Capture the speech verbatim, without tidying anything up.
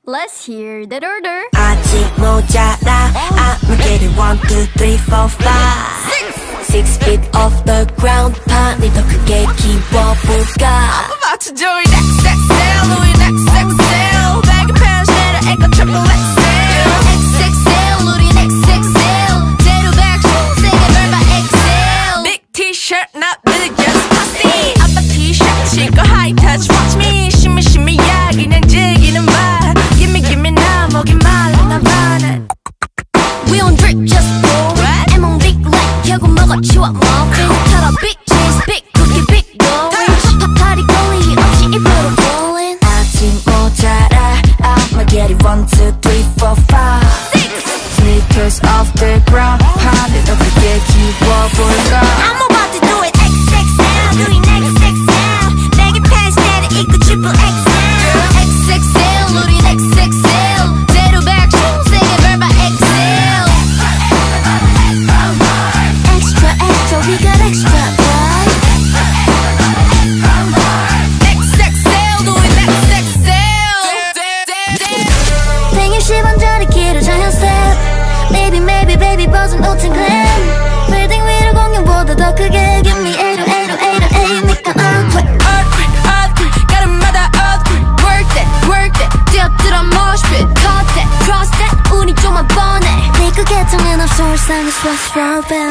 Let's hear that order. 아직 모자라. I'm getting one, two, three, four, five. Six feet off the ground. 판이 더 크게 키워볼까? I'm about to join X X L, 우린 X X L. Baggy pants 내려 에코 triple X L. X X L, 우린 X X L. 제로 백신 세게 밟아 X L. Big T-shirt, not big, just pussy. 아빠 T-shirt 신고 high touch, watch me. shimmy shimmy 야 그냥 즐기는 말. Gimme gimme 나 목이 말랐나 봐 난. We don't drink, just pour it. 애몽 big like 결국 먹어치워 muffin. cut up big cheese, big cookie, big going. 파리 거리 없이 입으로 rolling. 아직 모자라. I'ma get it one, two, three, four, five. Six. Sneakers off the ground. 판이 더 크게 키워볼까? I'm about to do it. X X L, 우린 X X L. baggy pants 내려 입고 triple X L. X X L, 우린 X X L. 제로 백신 세게 밟아 X L. Extra, extra, we got extra, boy. X X L, 우린 X X L. 백육십 원짜리 길어져요 step. Maybe, maybe, baby 버전 오천 gram. 빌딩 위로 공룡보다 더 크게. Give me eight oh eight oh eight oh eight. 니가 earthquake. Earthquake, earthquake, 가름마다 earthquake. Work that, work that, 뛰어들어 mosh pit. Cut that, cross that, 운이 좀만 뻔해. 내거 개통은 없어, 울상은 what's wrong, babe.